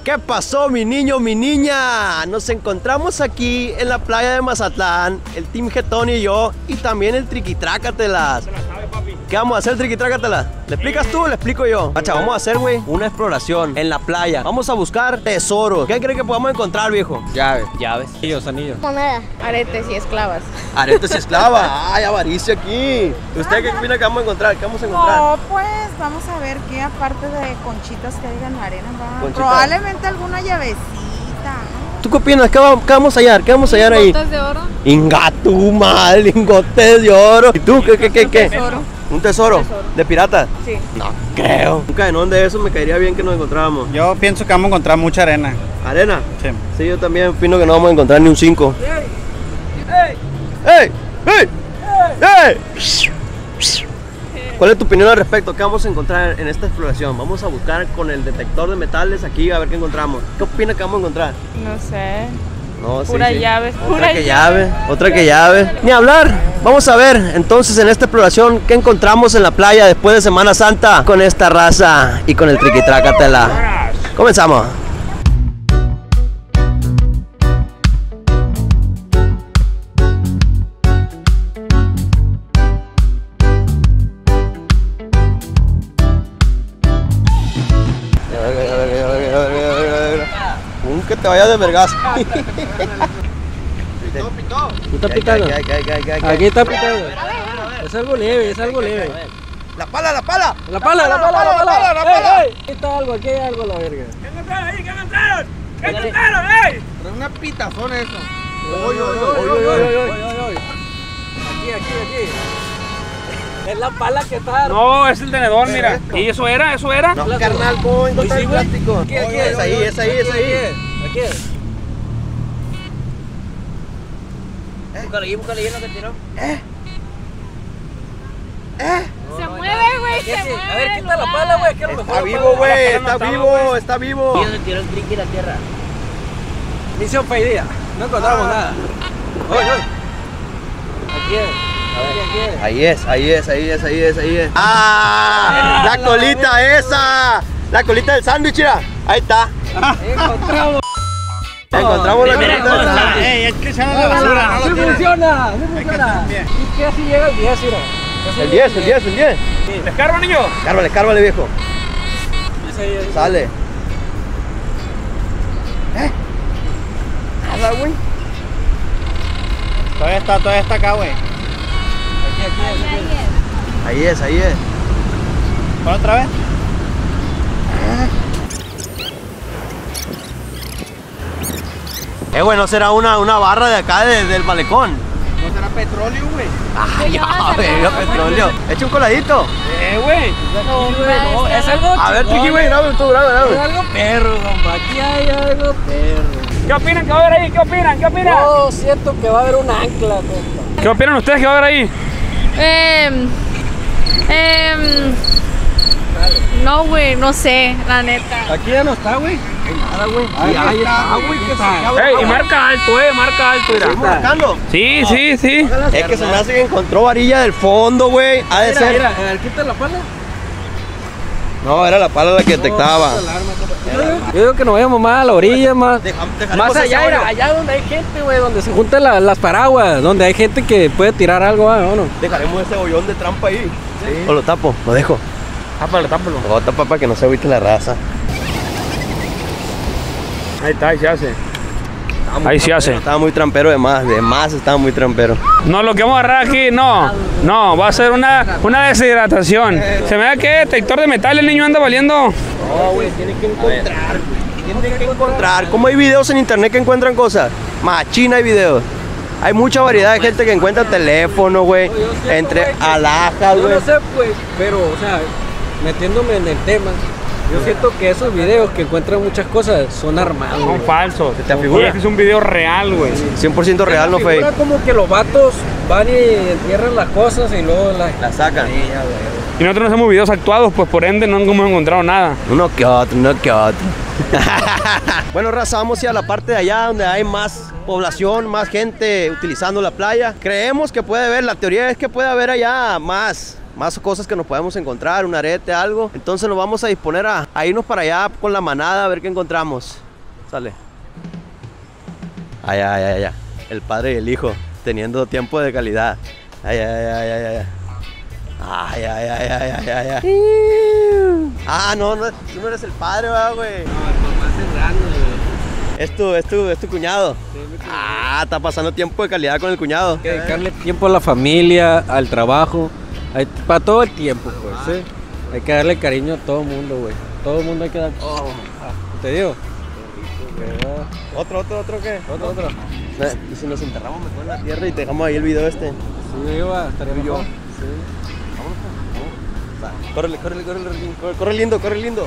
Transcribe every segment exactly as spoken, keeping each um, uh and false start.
¿Qué pasó, mi niño, mi niña? Nos encontramos aquí en la playa de Mazatlán, el Team Getón y yo, y también el Triquitrácatelas. ¿Qué vamos a hacer, Triquitrácatelas? ¿Le explicas tú o le explico yo? Pacha, vamos a hacer, güey, una exploración en la playa. Vamos a buscar tesoros. ¿Qué creen que podamos encontrar, viejo? Llaves. Llaves. Anillos, anillos. Moneda. Aretes y esclavas. Aretes y esclava. Ay, avaricia aquí. ¿Usted qué opina que vamos a encontrar? ¿Qué vamos a encontrar? No, pues vamos a ver qué aparte de conchitas que hay en la arena, va. Conchitas. Probablemente alguna llavecita, ¿no? ¿Tú qué opinas? ¿Qué vamos, qué vamos a hallar? ¿Qué vamos a hallar ahí? ¿Botas de oro? Ingatu mal, lingotes de oro. ¿Y tú qué, qué, qué, qué? Tesoro. ¿Un tesoro? tesoro. ¿De pirata? Sí. No creo. Un cadenón de eso me caería bien que nos encontráramos. Yo pienso que vamos a encontrar mucha arena. ¿Arena? Sí. Sí, yo también opino que no vamos a encontrar ni un cinco. ¡Ey! ¡Ey! ¡Ey! ¿Cuál es tu opinión al respecto? ¿Qué vamos a encontrar en esta exploración? Vamos a buscar con el detector de metales aquí a ver qué encontramos. ¿Qué opinas que vamos a encontrar? No sé. No, sí, Pura sí. llaves, Otra pura que llave, otra que llave. Ni hablar. Vamos a ver entonces en esta exploración qué encontramos en la playa después de Semana Santa con esta raza y con el Triquitrácatela. Comenzamos. Un que te vayas de vergas. Está pitando. Aquí está pitando. Es algo leve, es algo leve. La pala, la pala. La pala, la pala, la pala. La pala. Aquí está algo, aquí hay algo, la verga. ¿Qué encontraron ahí? ¿Qué encontraron? ¿Qué encontraron, ey? Pero es una pitazona eso. Oy, oy, oy, oy, oy, oy. Aquí, aquí, aquí. Es la pala que está. No, es el tenedor, mira. ¿Y eso era? ¿Eso era? No, carnal, ¿cómo encontrar Sí, el güey. plástico? Aquí, aquí. Es ahí, es ahí, es ahí. Aquí es. Búscale ahí, búscale ahí en lo que tiró. Se mueve, güey, se mueve. A ver, quita la pala, güey, que a lo mejor Está la vivo, pala- güey, la pala no está estaba, vivo, güey. está vivo. Aquí donde tiró el triqui la tierra. Misión fallida. No encontramos nada. Oye, oye. Aquí es. A ver, aquí es. Ahí es, ahí es, ahí es, ahí es, ahí es. ¡Ah! La colita esa. La colita del sándwich, mira. Ahí está. Encontramos. Encontramos la Primera colita del cosa. sándwich. Ey, hay que echarle a la basura, no Sí lo tires. funciona, sí Hay que funciona. hacer bien. ¿Y qué así llega el diez, mira? El diez, el diez, el diez. ¿Les cargo, niño? Cárvale, cárvale, viejo. Sale. ¿Eh? Nada, güey. Todavía está, todavía está acá, güey. Aquí, aquí, aquí. Ahí es, ahí es. ¿Pon otra vez? Eh, güey, ¿no será una, una barra de acá de- del malecón? ¿No será petróleo, güey? Ay, ya, venga, petróleo. Echa un coladito. Eh, güey. No, hombre, no, es algo A ver, chingón, Triqui, güey, eh. dame tú, dame, Es dame. algo perro, compa. Aquí hay algo perro. ¿Qué opinan que va a haber ahí? ¿Qué opinan? ¿Qué opinan? Yo siento que va a haber un ancla, compa. ¿Qué opinan ustedes que va a haber ahí? Em, em, no, güey, no sé, la neta. Aquí ya no está, güey. Nada, güey. Ahí Ahí está, está, güey, que se acaba. Ey, y marca alto, eh, marca alto, mira. ¿Estamos marcando? Sí, sí, sí. Es que se me hace que encontró varilla del fondo, güey. Ha de Mira, ser. mira, a ver, quita la pala. No, era la pala la que detectaba. Yo digo- Yo digo que nos vayamos más a la orilla, más. Deja- dejaremos Más ese allá, hoyo. mira, allá donde hay gente, güey, donde se juntan la- las paraguas, donde hay gente que puede tirar algo, ¿ah? ¿O no? Dejaremos ese hoyón de trampa ahí. O lo tapo, lo dejo. Tápalo, tápalo. Lo tapo para que no se agüite la raza. Ahí está, ahí se hace. Estaba muy Ahí sí trampero, hace. Estaba muy trampero de más, de más estaba muy trampero. No, lo que vamos a agarrar aquí, no. No, va a ser una, una deshidratación. Se me da que detector de metal, el niño anda valiendo. No, güey, tiene que encontrar. Tiene que encontrar. ¿Cómo hay videos en internet que encuentran cosas? Machina hay videos. Hay mucha variedad de gente que encuentra teléfono, güey. Entre alhajas, Yo güey. no sé, pues, pero, o sea, metiéndome en el tema, yo siento que esos videos que encuentran muchas cosas son armados. Son güey. falsos. ¿Te afigura? Este es un video real, güey. cien por ciento real, no Figura fake. como que los vatos van y entierran las cosas y luego las... La sacan. Y nosotros no hacemos videos actuados, pues por ende no hemos encontrado nada. Uno que otro, uno que otro. Bueno, raza, vamos a ir a la parte de allá donde hay más población, más gente utilizando la playa. Creemos que puede haber, la teoría es que puede haber allá más, más cosas que nos podemos encontrar, un arete, algo. Entonces nos vamos a disponer a, a irnos para allá con la manada a ver qué encontramos. Sale. Ay, ay, ay, ay. El padre y el hijo teniendo tiempo de calidad. Ay, ay, ay, ay, ay. Ay, ay, ay, ay, ay, ay, ay. Ah, no, no, tú no eres el padre, va, güey. No, el papá cerrando, güey. Es tu, es tu, es tu cuñado. Sí, mi cuñado. Ah, está pasando tiempo de calidad con el cuñado. Hay que dedicarle tiempo a la familia, al trabajo, hay- para todo el tiempo, pues, ¿sí? Hay que darle cariño a todo el mundo, güey. Todo el mundo hay que dar... Oh, ¿te digo? ¿Verdad? ¿Otro, otro, otro qué? Otro, otro. Eh, ¿Y si nos enterramos mejor en la tierra y te dejamos ahí el video este? Sí, iba, estaría Tú y yo. mejor. Sí. Córrele, córrele, córrele, corre, corre lindo, corre lindo.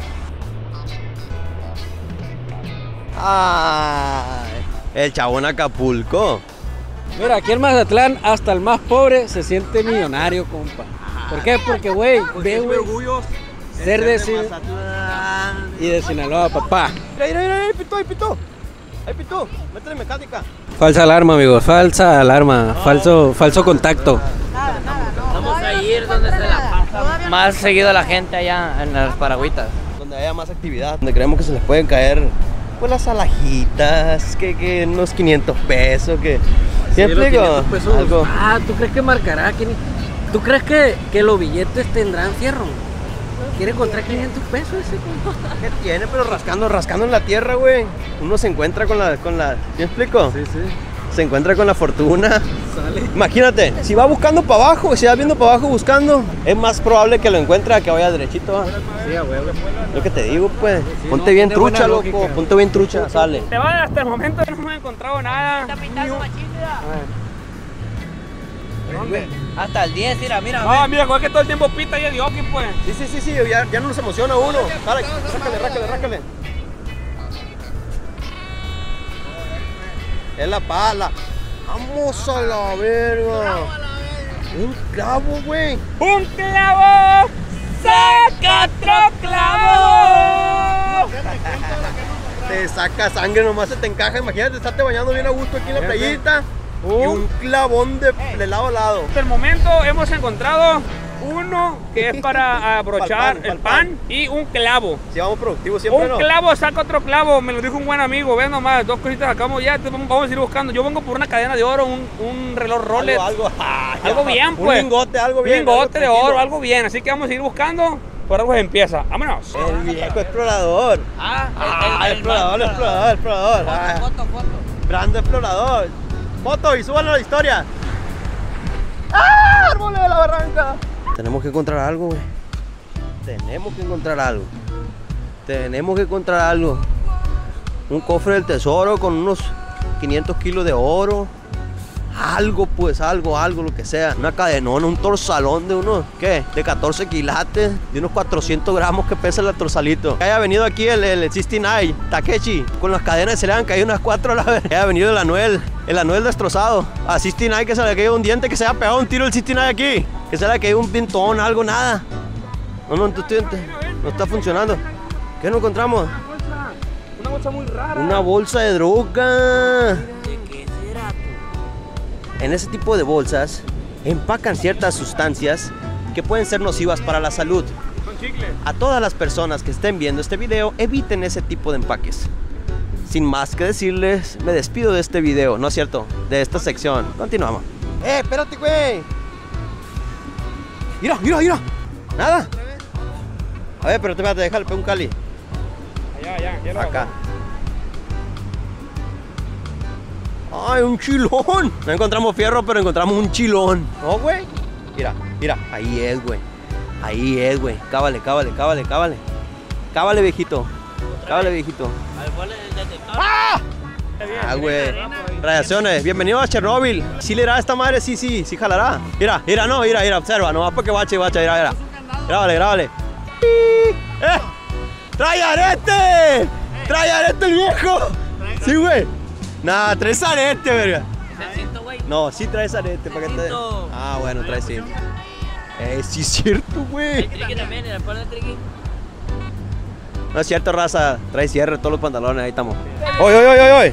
Ay, el chabón Acapulco. Mira, aquí en Mazatlán, hasta el más pobre se siente millonario, compa. ¿Por qué? Porque, güey, ve, güey, ser de Sin- Mazatlán. y de Sinaloa, papá. Mira, mira, mira, ahí pitó, ahí pitó. Ahí pitó, métele mecánica. Falsa alarma, amigos, falsa alarma, falso, falso contacto. Nada, nada, no. Vamos a Todavía ir no donde se encuentra la nada. pasa Todavía no más seguido la gente allá en las paragüitas. Donde haya más actividad, donde creemos que se les pueden caer pues las alajitas, que, que unos quinientos pesos, que... ¿Sí me explico? Algo. Ah, ¿tú crees que marcará? ¿Quién- ¿Tú crees que, que los billetes tendrán fierro? ¿Quiere encontrar quinientos pesos ese, compa? ¿Qué tiene? Pero rascando, rascando en la tierra, güey. Uno se encuentra con la, con la... ¿Sí me explico? Sí, sí. Se encuentra con la fortuna. Sale. Imagínate, si va buscando para abajo, si va viendo para abajo buscando, es más probable que lo encuentre a que vaya derechito. ¿Va? Sí, a huevo. Lo que te digo, pues. Sí, Ponte no, bien tiene buena trucha, loco. lógica. Ponte bien trucha, sale. Te va, hasta el momento no hemos encontrado nada. Hasta el diez, mira, mira. No, mira, es que todo el tiempo pita y es dioqui, pues. Sí, sí, sí, sí, ya, ya no nos emociona uno. Dale, rácale, rácale, rácale. Es la pala. Vamos a la verga. Un clavo, güey. ¡Un clavo! ¡Saca otro clavo! Te saca sangre, nomás se te encaja. Imagínate, estarte bañando bien a gusto aquí en la playita. Y un clavón de, de lado a lado. Hasta el momento hemos encontrado uno que es para abrochar Pa'l pan, el pa'l pan y un clavo. Si vamos productivos siempre, Un ¿no? clavo saca otro clavo, me lo dijo un buen amigo. Ven nomás, dos cositas sacamos ya, te- vamos a ir buscando. Yo vengo por una cadena de oro, un, un reloj Rolex. Algo, algo, ah, Algo ya. bien, pues. Un lingote, algo Un bien. lingote algo de tranquilo. oro, algo bien. Así que vamos a ir buscando. Por algo se empieza. Vámonos. El viejo explorador. Ah, Ah, el explorador, el explorador, el explorador. Ah, Foto, foto. grande explorador. Foto y súbanlo a la historia. ¡Ah! ¡Árboles de la barranca! Tenemos que encontrar algo, güey. Tenemos que encontrar algo. Tenemos que encontrar algo. Un cofre del tesoro con unos quinientos kilos de oro. Algo, pues, algo, algo, lo que sea. Una cadenona, un torsalón de unos, ¿qué? De catorce quilates, de unos cuatrocientos gramos que pesa el torsalito. Que haya venido aquí el, el sesenta y nueve, Takeshi, con las cadenas se le han caído unas cuatro a la vez. Que haya venido el Anuel, el Anuel destrozado. A sesenta y nueve que se le haya caído un diente, que se haya pegado un tiro el sesenta y nueve aquí. Que se le haya caído un pintón, algo, nada. No, no, tú, tú, tú, no está funcionando. ¿Qué nos encontramos? Una bolsa, una bolsa muy rara. Una bolsa de droga. ¿De qué será tú? En ese tipo de bolsas empacan ciertas sustancias que pueden ser nocivas para la salud. Son chicles. A todas las personas que estén viendo este video, eviten ese tipo de empaques. Sin más que decirles, me despido de este video, ¿no es cierto? De esta sección. Continuamos. ¡Eh, espérate, güey! ¡Mira, mira, mira! ¡Nada! A ver, pero espérate, déjale un cali. Allá, allá, quiero. Acá. ¡Ay, un chilón! No encontramos fierro, pero encontramos un chilón. ¿No, güey? Mira, mira, ahí es, güey. Ahí es, güey. Cábale, cábale, cábale, cábale. Cábale, viejito. Cábale, viejito. Al cual el detector. ¡Ah! Ah, güey. Radiaciones. Bienvenido a Chernóbil. ¿Sí le irá esta madre? Sí, sí, sí jalará. Mira, mira, no, mira, mira, observa. No, porque bache, bache, mira, mira. Grábale, grábale. ¡Eh! ¡Trae arete! ¡Trae arete el viejo! Sí, güey. Nah, traes arete, verga. El cinto, güey. No, sí traes arete para que te... Cinto. Ah, bueno, traes cinto. Eh, sí es cierto, güey. El triqui también, el cual del triqui. No es cierto, raza. Trae cierre todos los pantalones, ahí estamos. ¡Oy, oy, oy, oy, oy!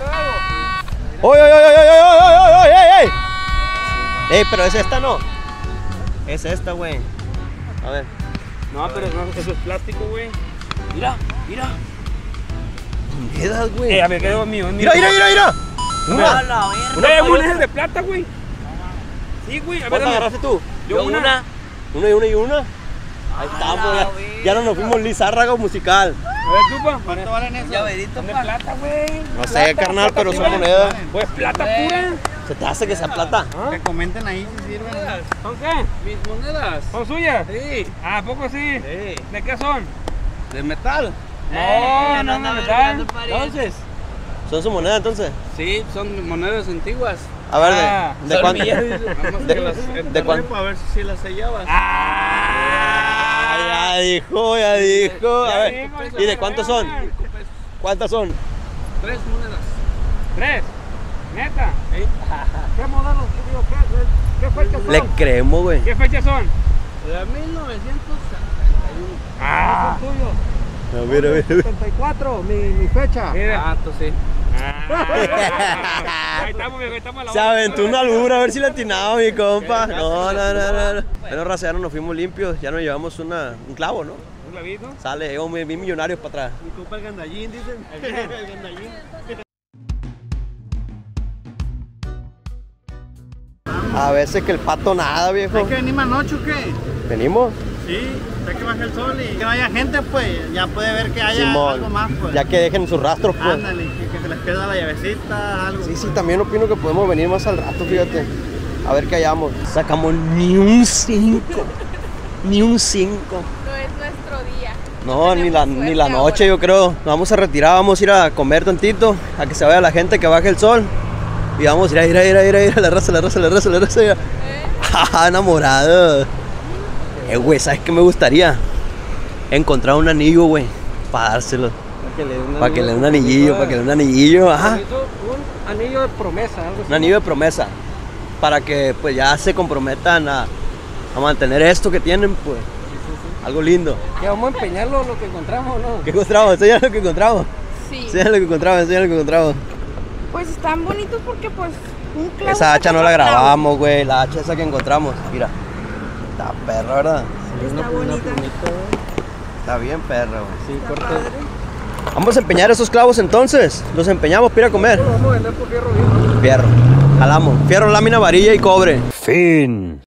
¡Oy, oy, oy, oy, oy, oy, oy, oy, oy, oy! ¡Ey, pero es esta no! Es esta, güey. A ver. No, pero no, eso es plástico, güey. Mira, mira. Monedas, güey. Eh, a ver, quedó mío, es mío. Mira, mira, mira, mira. A Una. la verga. Una Una monedas de plata, güey. Sí, güey. A ver, ¿Cuántas dame. agarraste tú? Yo una. Una y una y una. Ahí estamos, ya, ya no nos fuimos lizárrago musical. A ver, tú, pa. ¿Cuánto valen esos? Llaverito, Son de pa. plata, güey. No sé, carnal, pero son monedas. Pues plata pura. ¿Se te hace que sea plata? Que comenten ahí si sirven. ¿Son qué? Mis monedas. ¿Son suyas? Sí. ¿A poco sí? Sí. ¿De qué son? De metal. No, no, no, ¿verdad? Entonces, ¿Son su moneda entonces? sí, son monedas antiguas. A ver, Ah, ¿de, de cuánto? Vamos De- que las ¿de cuánto? para ver si las sellabas. ¡Ah! Ya dijo, ya dijo. A Ya ver, dijo, ¿y de cuántos son? güey. ¿Cuántas son? Tres monedas. ¿Tres? ¿Neta? ¿Qué modelo? ¿Qué, digo, qué, qué fecha son? Le creemos, güey. ¿Qué fechas son? De mil novecientos setenta y uno. Ah, A ver, a ver, a ver. setenta y cuatro, mi, mi fecha. mira. Ah, tú sí. Ah. Ahí estamos, viejo, ahí estamos a la Se hora. aventó una albura a ver si le atinaba mi compa. No, no, no, no, no. Bueno, raza, ya no nos fuimos limpios, ya nos llevamos una, un clavo, ¿no? Un clavito. Sale, llegamos bien bien millonarios para atrás. Mi compa el gandallín, dicen. El gandallín. A veces que el pato nada, viejo. ¿Hay que venir más noche o qué? ¿Venimos? Sí, hay que bajar el sol y que no haya gente, pues. Ya puede ver que haya Simón. algo más, pues. Ya que dejen sus rastros, pues. Ándale, que, que se les pierda la llavecita, algo. Sí, sí, también opino que podemos venir más al rato, fíjate. A ver qué hallamos. Sacamos ni un cinco. Ni un cinco. No es nuestro día. No, ni la, Tenemos ni la suerte noche, ahora. yo creo. Nos vamos a retirar, vamos a ir a comer tantito, a que se vaya la gente, que baje el sol. Y vamos a ir a ir a ir a ir a ir a la raza, la raza, la raza, la raza. Ya. Ah, enamorado. Eh, güey, ¿sabes qué me gustaría? Encontrar un anillo, güey, para dárselo. Para que le dé un Para que le dé un anillillo, para que le dé un anillillo, ajá. Un anillo de promesa, algo así. Un anillo de promesa. Para que pues ya se comprometan a, a mantener esto que tienen, pues. Algo lindo. Que vamos a empeñarlo lo que encontramos, ¿no? ¿Qué encontramos? Enseña lo que encontramos. Sí. Enseña lo que encontramos, enseña lo que encontramos. Pues están bonitos porque pues un clavo. Esa hacha no saca la otro clavo. grabamos, güey. La hacha esa que encontramos. Mira. Está perra, ¿verdad? Está bonita. Está bien perra, güey. Sí, Está corte. padre. Vamos a empeñar esos clavos entonces. Los empeñamos para ir a comer. Vamos a vender por fierro viejo. Fierro. Jalamos. Fierro, lámina, varilla y cobre. Fin.